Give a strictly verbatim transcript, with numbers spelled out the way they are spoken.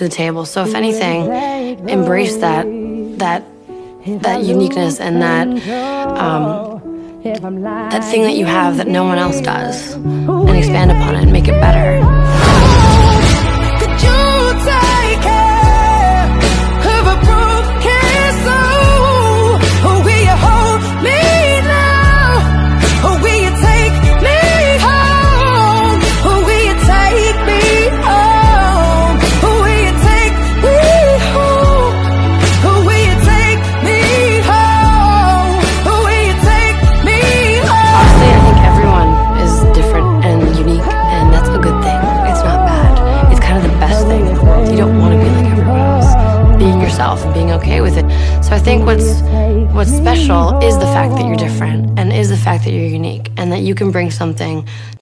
the table. So if anything, embrace that that that uniqueness and that um, that thing that you have that no one else does, and expand upon it and make it better. And being okay with it. So I think what's what's special is the fact that you're different, and is the fact that you're unique, and that you can bring something